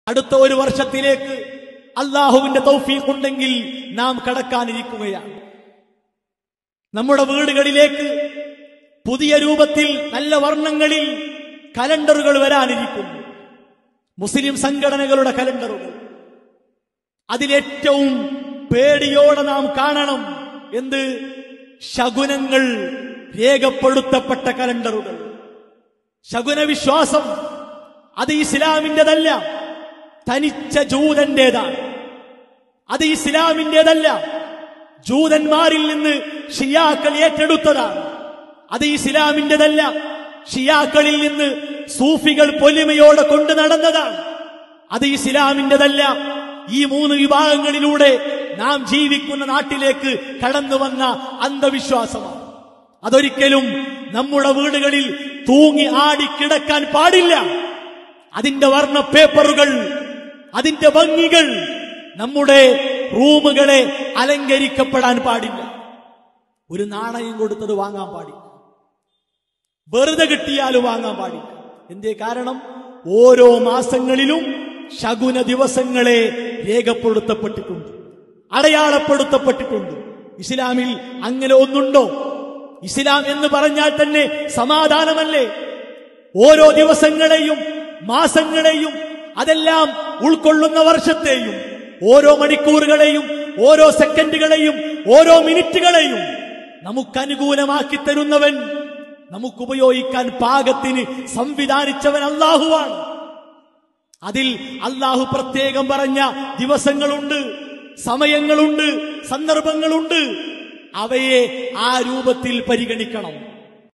അടുത്ത ഒരു വർഷത്തിലേക്ക് അല്ലാഹുവിന്റെ തൗഫീഖ് ഉണ്ടെങ്കിൽ നാം കടക്കാനിരിക്കുകയാണ്. നമ്മുടെ വീടുകളിലേക്ക് പുതിയ രൂപത്തിൽ നല്ല വർണ്ണങ്ങളിൽ കലണ്ടറുകൾ വരാനിരിക്കുന്നു. മുസ്ലിം സംഘടനകളുടെ കലണ്ടറുകൾ. അതിലേറ്റവും പേടിയോടെ നാം കാണണം എന്ത്? ശകുനങ്ങൾ രേഖപ്പെടുത്തപ്പെട്ട കലണ്ടറുകൾ. ശകുന വിശ്വാസം അത് ഇസ്ലാമിൻ്റെതല്ല, തനിച്ച ജൂതന്റേതാണ്. അത് ഇസ്ലാമിൻ്റെതല്ല, ജൂതന്മാരിൽ നിന്ന് ഷിയാക്കൾ ഏറ്റെടുത്തതാണ്. അത് ഇസ്ലാമിൻ്റെതല്ല, ഷിയാക്കളിൽ നിന്ന് സൂഫികൾ പൊലിമയോടെ കൊണ്ടു നടന്നതാണ്. അത് ഇസ്ലാമിൻ്റെതല്ല. ഈ മൂന്ന് വിഭാഗങ്ങളിലൂടെ നാം ജീവിക്കുന്ന നാട്ടിലേക്ക് കടന്നു വന്ന അന്ധവിശ്വാസമാണ്. അതൊരിക്കലും നമ്മുടെ വീടുകളിൽ തൂങ്ങി ആടിക്കിടക്കാൻ പാടില്ല. അതിന്റെ വർണ്ണ പേപ്പറുകൾ, അതിന്റെ ഭംഗികൾ നമ്മുടെ റൂമുകളെ അലങ്കരിക്കപ്പെടാൻ പാടില്ല. ഒരു നാണയം കൊടുത്തത് വാങ്ങാൻ പാടില്ല, വെറുതെ കിട്ടിയാലും വാങ്ങാൻ പാടില്ല. എന്തേ കാരണം? ഓരോ മാസങ്ങളിലും ശകുന ദിവസങ്ങളെ രേഖപ്പെടുത്തപ്പെട്ടിട്ടുണ്ട്, അടയാളപ്പെടുത്തപ്പെട്ടിട്ടുണ്ട്. ഇസ്ലാമിൽ അങ്ങനെ ഒന്നുണ്ടോ? ഇസ്ലാം എന്ന് പറഞ്ഞാൽ തന്നെ സമാധാനമല്ലേ? ഓരോ ദിവസങ്ങളെയും മാസങ്ങളെയും അതെല്ലാം ഉൾക്കൊള്ളുന്ന വർഷത്തെയും ഓരോ മണിക്കൂറുകളെയും ഓരോ സെക്കൻഡുകളെയും ഓരോ മിനിറ്റുകളെയും നമുക്കനുകൂലമാക്കി തരുന്നവൻ, നമുക്കുപയോഗിക്കാൻ പാകത്തിന് സംവിധാനിച്ചവൻ അല്ലാഹുവാണ്. അതിൽ അല്ലാഹു പ്രത്യേകം പറഞ്ഞ ദിവസങ്ങളുണ്ട്, സമയങ്ങളുണ്ട്, സന്ദർഭങ്ങളുണ്ട്. അവയെ ആ രൂപത്തിൽ പരിഗണിക്കണം.